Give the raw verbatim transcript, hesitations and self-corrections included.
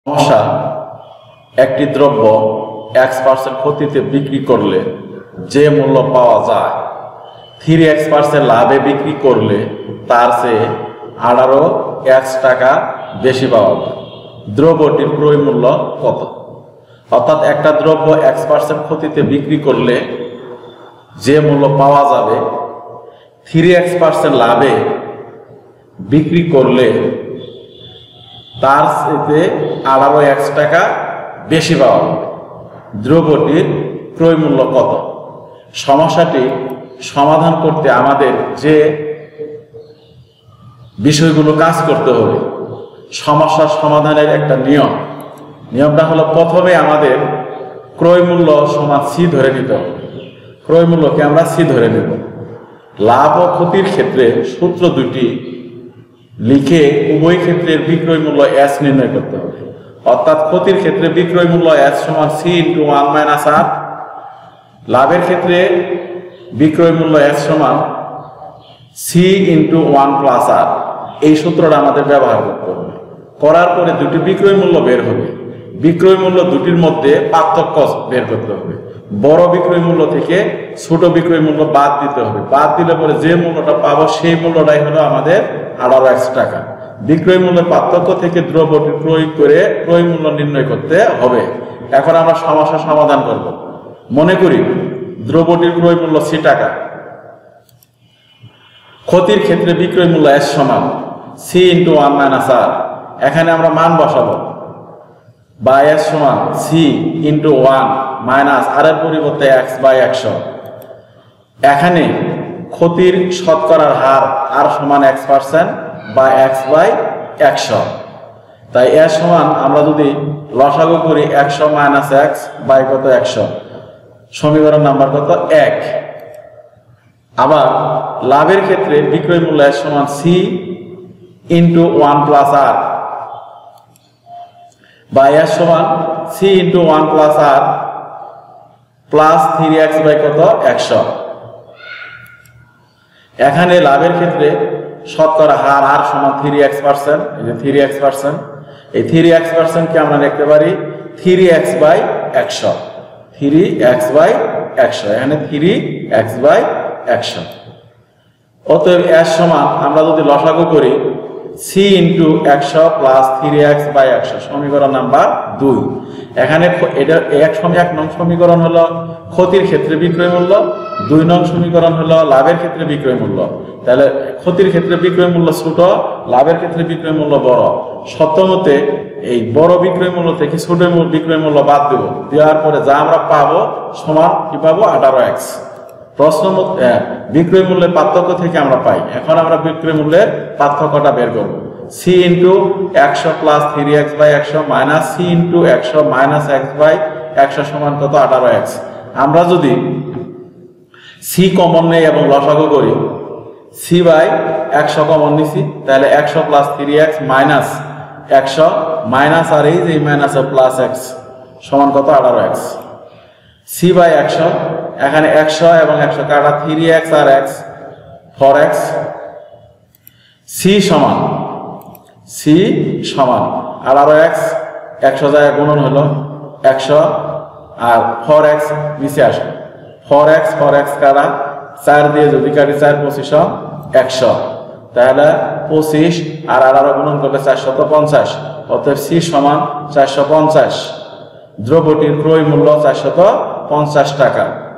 সমস্যা একটি দ্রব্য এক্স পার্সেন্ট ক্ষতিতে বিক্রি করলে যে মূল্য পাওয়া যায় থ্রি এক্স পার্সেন্ট লাভে বিক্রি করলে তার চেয়ে আঠারো এক্স টাকা বেশি পাওয়া যায়। দ্রব্যটির ক্রয় মূল্য কত? অর্থাৎ একটা দ্রব্য এক্স পার্সেন্ট ক্ষতিতে বিক্রি করলে যে মূল্য পাওয়া যাবে থ্রি এক্স পার্সেন্ট লাভে বিক্রি করলে তার চেয়ে আঠারো এক্স টাকা বেশি পাওয়া যাবে। দ্রব্যটির ক্রয় মূল্য কত? সমস্যাটি সমাধান করতে আমাদের যে বিষয়গুলো কাজ করতে হবে, সমস্যার সমাধানের একটা নিয়ম নিয়মটা হলো প্রথমে আমাদের ক্রয় মূল্য সমান সি ধরে নিতে হবে। ক্রয় মূল্যকে আমরা সি ধরে নেব। লাভ ও ক্ষতির ক্ষেত্রে সূত্র দুটি লিখে উভয় ক্ষেত্রের বিক্রয় মূল্য এস নির্ণয় করতে হবে। অর্থাৎ ক্ষতির ক্ষেত্রে বিক্রয় মূল্য এস সমান C into one minus R, লাভের ক্ষেত্রে বিক্রয় মূল্য এস সমান C into one plus R. এই সূত্রটা আমাদের ব্যবহার করতে হবে। করার পরে দুটি বিক্রয় মূল্য বের হবে। বিক্রয় মূল্য দুটির মধ্যে পার্থক্য বের করতে হবে। বড় বিক্রয় মূল্য থেকে ছোট বিক্রয় মূল্য বাদ দিতে হবে। বাদ দিলে পরে যে মূল্যটা পাবো সেই মূল্যটাই হলো আমাদের আঠারো এক্স টাকা। বিক্রয় মূল্যের পার্থক্য থেকে দ্রব্যটি ক্রয় করে ক্রয় মূল্য নির্ণয় করতে হবে। এখন আমরা সমস্যা সমাধান করব। মনে করি দ্রব্যটির ক্রয় মূল্য সি টাকা, ক্ষতির ক্ষেত্রে বিক্রয় মূল্য এস সমান C into one minus R. এখানে আমরা মান বসাবো বা এস সমান C into one minus R এর পরিবর্তে এক্স বাই একশো। এখানে ক্ষতির শতকরার হার আর সমান এক্স পার্সেন্ট বা এক্স বাই একশো। তাই এর সমান আমরা যদি লসাগু করি একশো মাইনাস এক্স বাই কত একশো, সমীকরণ নাম্বার কত এক। আবার লাভের ক্ষেত্রে বিক্রয় মূল্য এর সমান C into one plus R বা এর সমান C into one plus R plus three X by কত একশো। এখানে লাভের ক্ষেত্রে শতকরা হার আর সমান থ্রি এক্স পার্সেন্ট। এই যে থ্রি এক্স পার্সেন্ট, এই থ্রি এক্স পার্সেন্টকে আমরা লিখতে পারি থ্রি এক্স বাই একশো। থ্রি এক্স বাই একশো, এখানে থ্রি এক্স বাই একশো। অতএব এর সমান আমরা যদি লসাগু করি সি ইন্টু একশো প্লাস থ্রি এক্স বাই একশো, সমীকরণ নাম্বার দুই। এখানে এটা এক সময় এক নং সমীকরণ হলো ক্ষতির ক্ষেত্রে বিক্রয় মূল্য, দুই নং সমীকরণ হলো লাভের ক্ষেত্রে বিক্রয় মূল্য। তাহলে ক্ষতির ক্ষেত্রে বিক্রয় মূল্য ছোট, লাভের ক্ষেত্রে বিক্রয় মূল্য বড়। সত্যমতে এই বড় বিক্রয় মূল্য থেকে ছোট বিক্রয় মূল্য বাদ দেব। দেওয়ার পরে যা আমরা পাবো সমান কি পাবো আঠারো এক্স। প্রশ্ন বিক্রয় মূল্যের পার্থক্য থেকে আমরা পাই। এখন আমরা বিক্রয় মূল্যের পার্থক্যটা বের করবো। সি ইন্টু একশো প্লাস থ্রি এক্স বাই একশো মাইনাস সি ইন্টু একশো মাইনাস এক্স বাই একশো সমান কত আঠারো এক্স। আমরা যদি সি কমন নেই এবং লসাগু করি, সি বাই একশো কমন নিছি, তাহলে একশো প্লাস থ্রি এক্স মাইনাস একশো মাইনাস আর এই যে মাইনাস প্লাস এক্স সমান কত আঠারো এক্স। সি বাই একশো, এখানে একশো এবং একশো কাটা থ্রি এক্স আর এক্স ফোর এক্স। সি সমান সি সমান আঠারো এক্স, একশো জায়গায় গুণন হলো একশো আর ফোর এক্স নিচে আসে ফোর এক্স ফোর এক্স কাটা চার দিয়ে যদি কাটি চার পঁচিশ একশো, তাহলে পঁচিশ আর আঠারো গুণন করলে চারশত পঞ্চাশ। অতএব সি সমান চারশো পঞ্চাশ। দ্রব্যটির ক্রয় মূল্য চারশত পঞ্চাশ টাকা।